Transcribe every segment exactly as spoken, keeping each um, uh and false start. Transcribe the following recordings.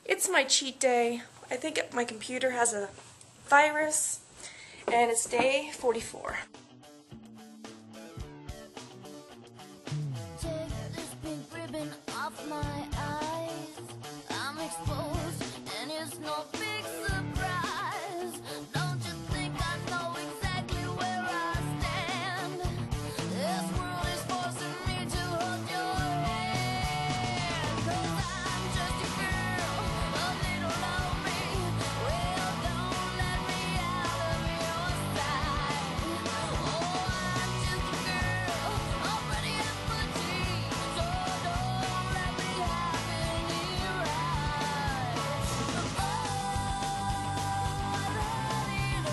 It's my cheat day. I think my computer has a virus, and it's day forty-four. Take this pink ribbon off my eyes. I'm exposed, and it's no big surprise. Don't you think I know exactly where I stand? This world is forcing me to hold your hand. 'Cause I'm just a girl, a little lonely. Well, don't let me out of your sight. Oh, I'm just a girl, already at my teeth. So don't let me have any rights. Oh, I let it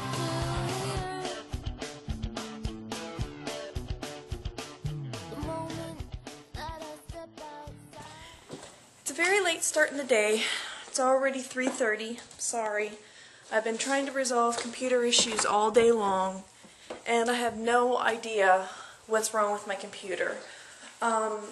up to here. The moment that I step outside. It's a very late start in the day. It's already three thirty. Sorry. I've been trying to resolve computer issues all day long, and I have no idea what's wrong with my computer. Um,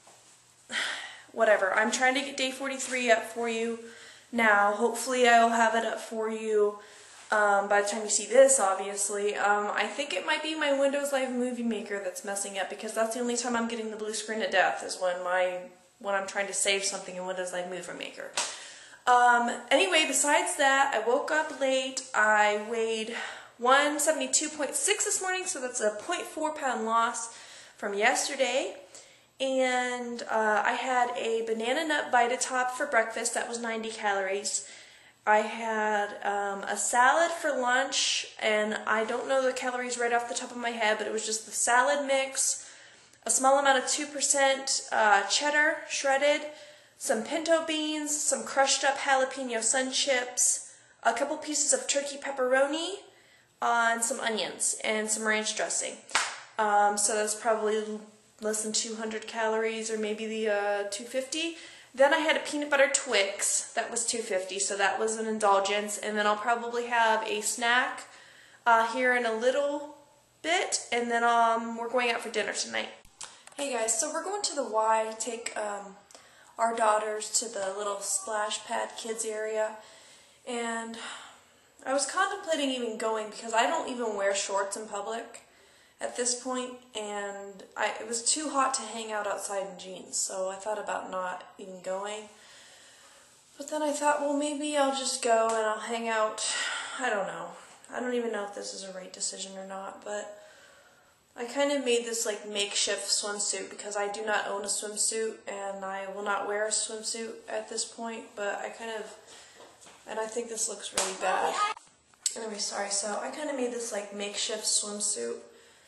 whatever. I'm trying to get day forty-three up for you now. Hopefully I'll have it up for you um, by the time you see this, obviously. Um, I think it might be my Windows Live Movie Maker that's messing up, because that's the only time I'm getting the blue screen of death, is when my when I'm trying to save something in Windows Live Movie Maker. Um, anyway, besides that, I woke up late. I weighed one seventy-two point six this morning, so that's a zero point four pound loss from yesterday. And uh, I had a banana nut Vitatop for breakfast. That was ninety calories. I had um, a salad for lunch, and I don't know the calories right off the top of my head, but it was just the salad mix, a small amount of two percent uh, cheddar shredded, some pinto beans, some crushed up jalapeno sun chips, a couple pieces of turkey pepperoni, uh, and some onions, and some ranch dressing. Um, so that's probably less than two hundred calories, or maybe the uh, two fifty. Then I had a peanut butter Twix. That was two fifty, so that was an indulgence. And then I'll probably have a snack uh, here in a little bit, and then um, we're going out for dinner tonight. Hey guys, so we're going to the Y, take um, our daughters to the little splash pad kids area, and I was contemplating even going because I don't even wear shorts in public at this point, and I, it was too hot to hang out outside in jeans, so I thought about not even going. But then I thought, well, maybe I'll just go and I'll hang out. I don't know. I don't even know if this is a right decision or not, but I kind of made this like makeshift swimsuit because I do not own a swimsuit, and I will not wear a swimsuit at this point, but I kind of, and I think this looks really bad. Anyway, sorry, so I kind of made this like makeshift swimsuit.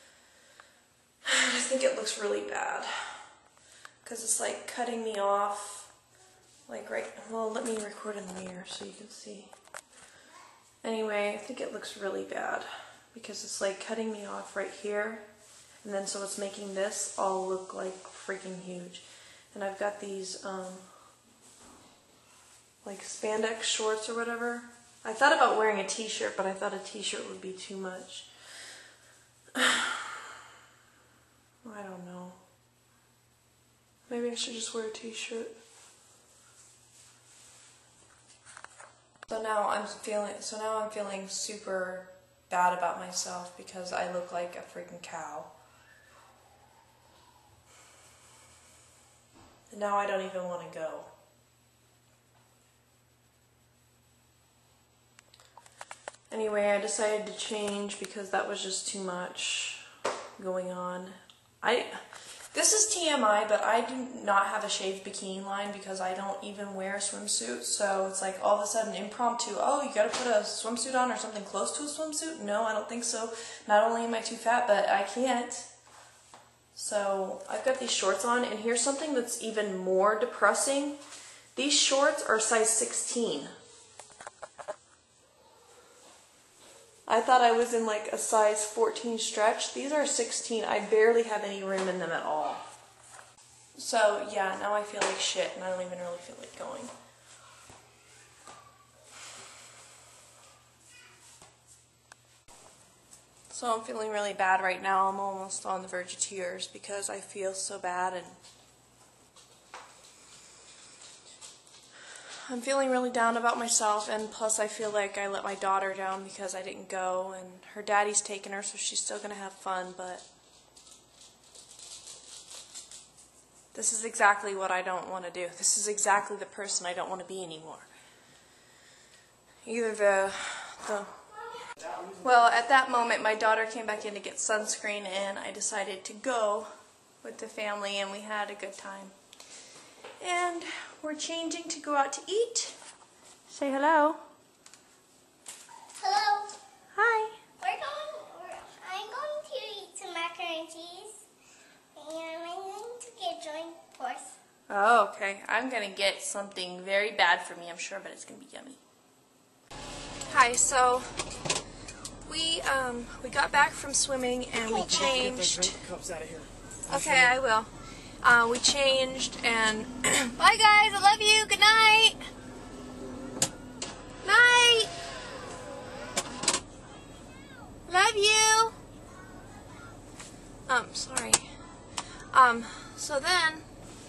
I think it looks really bad because it's like cutting me off, like right, well, let me record in the mirror so you can see. Anyway, I think it looks really bad because it's like cutting me off right here, and then so it's making this all look like freaking huge. And I've got these um, like spandex shorts or whatever. I thought about wearing a t-shirt, but I thought a t-shirt would be too much. I don't know. Maybe I should just wear a t-shirt. So now I'm feeling so now I'm feeling super bad about myself because I look like a freaking cow. And now I don't even want to go. Anyway, I decided to change because that was just too much going on. I, this is T M I, but I do not have a shaved bikini line because I don't even wear a swimsuit. So it's like all of a sudden impromptu, oh, you gotta put a swimsuit on or something close to a swimsuit? No, I don't think so. Not only am I too fat, but I can't. So I've got these shorts on, and here's something that's even more depressing. These shorts are size sixteen. I thought I was in like a size fourteen stretch. These are sixteen. I barely have any room in them at all. So yeah, now I feel like shit, and I don't even really feel like going. So I'm feeling really bad right now. I'm almost on the verge of tears because I feel so bad, and I'm feeling really down about myself, and plus I feel like I let my daughter down because I didn't go, and her daddy's taking her, so she's still going to have fun, but this is exactly what I don't want to do. This is exactly the person I don't want to be anymore. Either the, the, well, at that moment my daughter came back in to get sunscreen, and I decided to go with the family, and we had a good time. And we're changing to go out to eat. Say hello. Hello. Hi. We're going, we're, I'm going to eat some macaroni and cheese. And I'm going to get joint force. Oh, okay. I'm going to get something very bad for me, I'm sure, but it's going to be yummy. Hi, so we um we got back from swimming and we changed. Cups out of here. Okay, I will. Uh, we changed and bye guys, I love you. Good night. Night. Love you. Um, sorry. Um, so then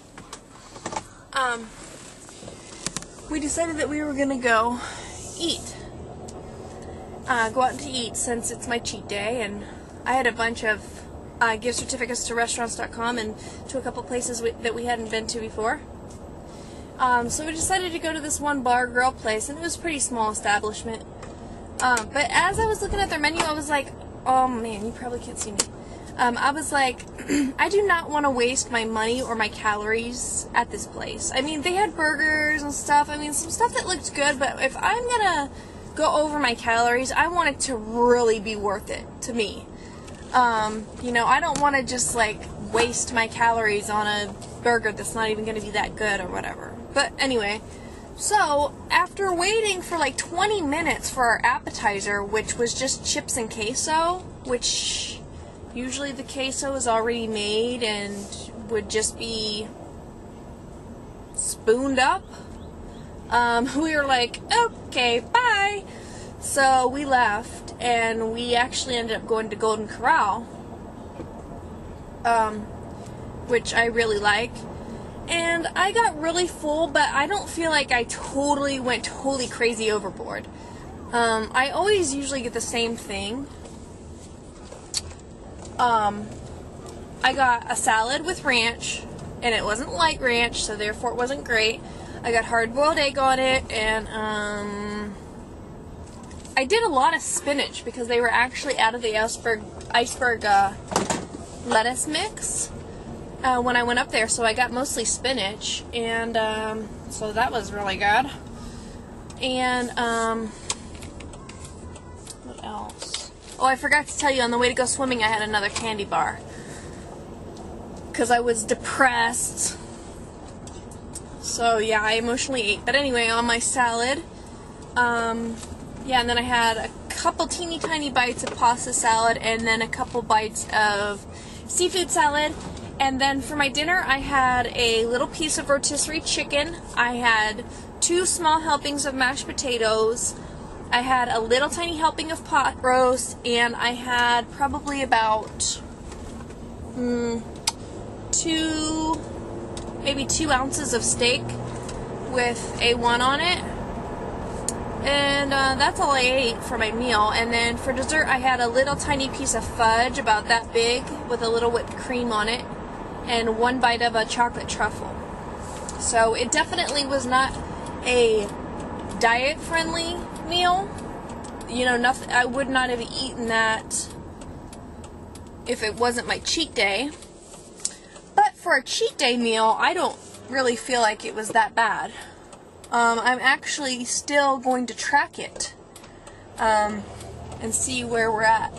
um we decided that we were gonna go eat. Uh, go out to eat since it's my cheat day, and I had a bunch of uh, gift certificates to restaurants dot com and to a couple places we, that we hadn't been to before. Um, so we decided to go to this one bar grill place, and it was a pretty small establishment. Um, but as I was looking at their menu, I was like, oh man, you probably can't see me. Um, I was like, I do not want to waste my money or my calories at this place. I mean, they had burgers and stuff. I mean, some stuff that looked good, but if I'm gonna go over my calories, I want it to really be worth it to me. Um, you know, I don't want to just like waste my calories on a burger that's not even going to be that good or whatever. But anyway, so after waiting for like twenty minutes for our appetizer, which was just chips and queso, which usually the queso is already made and would just be spooned up, um, we were like, okay, bye. So we left, and we actually ended up going to Golden Corral, um, which I really like. And I got really full, but I don't feel like I totally went totally crazy overboard. Um, I always usually get the same thing. Um, I got a salad with ranch, and it wasn't light ranch, so therefore it wasn't great. I got hard-boiled egg on it, and um, I did a lot of spinach because they were actually out of the iceberg, iceberg uh, lettuce mix uh, when I went up there, so I got mostly spinach, and um, so that was really good. And um, what else? Oh, I forgot to tell you, on the way to go swimming, I had another candy bar because I was depressed. So yeah, I emotionally ate. But anyway, on my salad, um, yeah, and then I had a couple teeny tiny bites of pasta salad, and then a couple bites of seafood salad. And then for my dinner, I had a little piece of rotisserie chicken. I had two small helpings of mashed potatoes. I had a little tiny helping of pot roast, and I had probably about mm, two, maybe two ounces of steak with A one on it. And uh, that's all I ate for my meal. And then for dessert, I had a little tiny piece of fudge about that big with a little whipped cream on it, and one bite of a chocolate truffle. So it definitely was not a diet-friendly meal. You know, nothing. I would not have eaten that if it wasn't my cheat day. But for a cheat day meal, I don't really feel like it was that bad. Um, I'm actually still going to track it um, and see where we're at.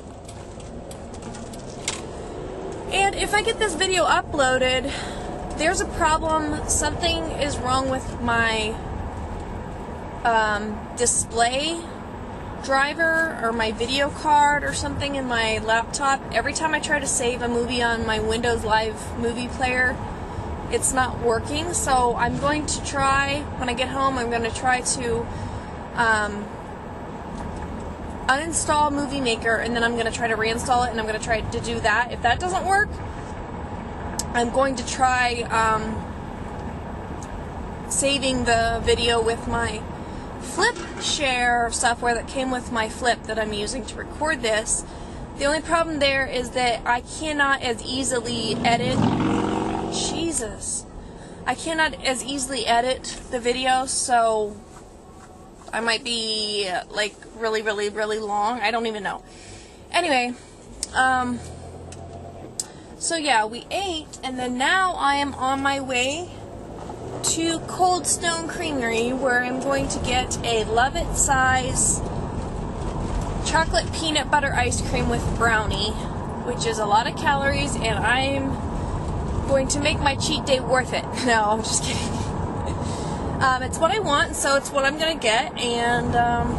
And if I get this video uploaded, there's a problem. Something is wrong with my um, display driver or my video card or something in my laptop. Every time I try to save a movie on my Windows Live movie player, it's not working. So I'm going to try, when I get home, I'm going to try to um, uninstall Movie Maker, and then I'm going to try to reinstall it, and I'm going to try to do that. If that doesn't work, I'm going to try um, saving the video with my Flip share software that came with my Flip that I'm using to record this. The only problem there is that I cannot as easily edit. Jesus. I cannot as easily edit the video, so I might be like really, really, really long. I don't even know. Anyway, um, so yeah, we ate, and then now I am on my way to Cold Stone Creamery, where I'm going to get a Love It size chocolate peanut butter ice cream with brownie, which is a lot of calories, and I'm going to make my cheat day worth it. No, I'm just kidding. um, it's what I want, so it's what I'm going to get, and um,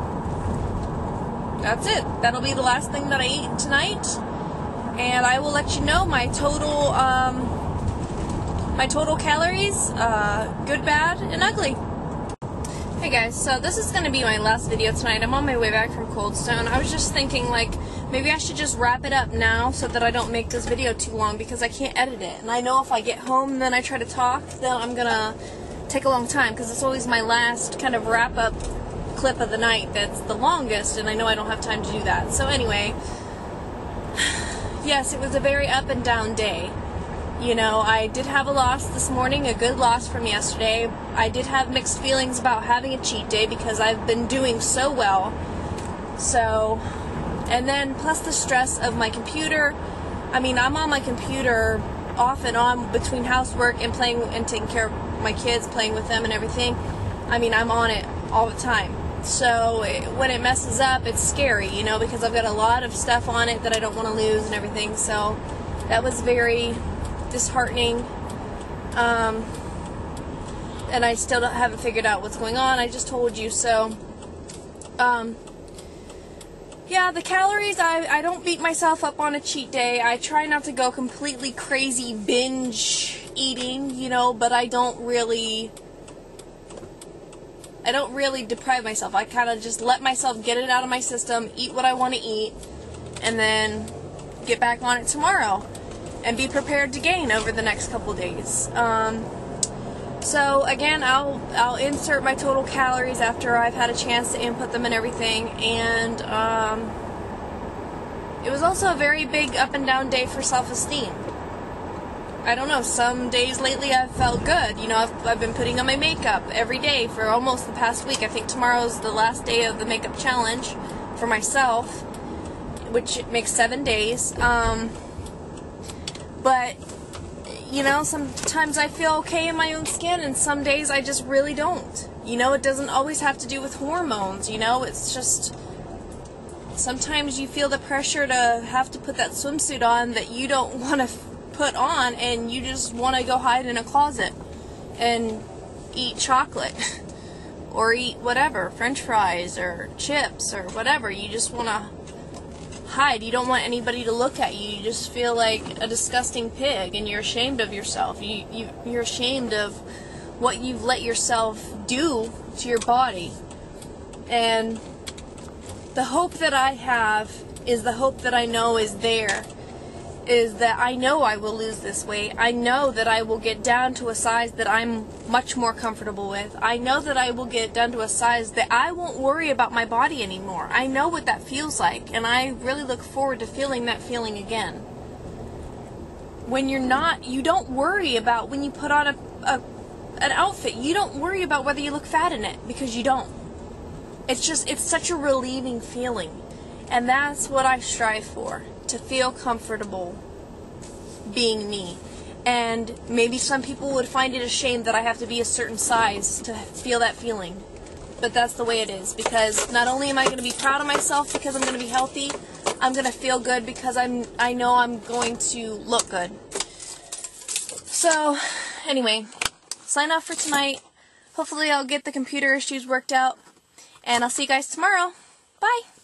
that's it. That'll be the last thing that I eat tonight, and I will let you know my total, um, my total calories, uh, good, bad, and ugly. Hey guys, so this is going to be my last video tonight. I'm on my way back from Cold Stone. I was just thinking, like, maybe I should just wrap it up now so that I don't make this video too long, because I can't edit it. And I know if I get home and then I try to talk, then I'm going to take a long time, because it's always my last kind of wrap-up clip of the night that's the longest, and I know I don't have time to do that. So anyway, yes, it was a very up and down day. You know, I did have a loss this morning, a good loss from yesterday. I did have mixed feelings about having a cheat day because I've been doing so well. So, and then plus the stress of my computer. I mean, I'm on my computer off and on between housework and playing and taking care of my kids, playing with them and everything. I mean, I'm on it all the time. So it, when it messes up, it's scary, you know, because I've got a lot of stuff on it that I don't want to lose and everything. So that was very disheartening, um, and I still don't, haven't figured out what's going on. I just told you. So um, yeah, the calories, I, I don't beat myself up on a cheat day. I try not to go completely crazy binge eating, you know, but I don't really I don't really deprive myself. I kind of just let myself get it out of my system, eat what I want to eat, and then get back on it tomorrow and be prepared to gain over the next couple days. Um, so again, I'll I'll insert my total calories after I've had a chance to input them and everything. And um, it was also a very big up and down day for self-esteem. I don't know, some days lately I've felt good. You know, I've, I've been putting on my makeup every day for almost the past week. I think tomorrow's the last day of the makeup challenge for myself, which makes seven days. Um, But, you know, sometimes I feel okay in my own skin, and some days I just really don't. You know, it doesn't always have to do with hormones, you know, it's just, sometimes you feel the pressure to have to put that swimsuit on that you don't want to put on, and you just want to go hide in a closet and eat chocolate, or eat whatever, French fries, or chips, or whatever. You just want to hide. You don't want anybody to look at you. You just feel like a disgusting pig, and you're ashamed of yourself. You, you, you're ashamed of what you've let yourself do to your body. And the hope that I have is the hope that I know is there, is that I know I will lose this weight. I know that I will get down to a size that I'm much more comfortable with. I know that I will get down to a size that I won't worry about my body anymore. I know what that feels like, and I really look forward to feeling that feeling again. When you're not, you don't worry about when you put on a, a an outfit, you don't worry about whether you look fat in it, because you don't. It's just, it's such a relieving feeling, and that's what I strive for. To feel comfortable being me. And maybe some people would find it a shame that I have to be a certain size to feel that feeling. But that's the way it is, because not only am I going to be proud of myself because I'm going to be healthy, I'm going to feel good because I'm I know I'm going to look good. So, anyway, sign off for tonight. Hopefully I'll get the computer issues worked out, and I'll see you guys tomorrow. Bye!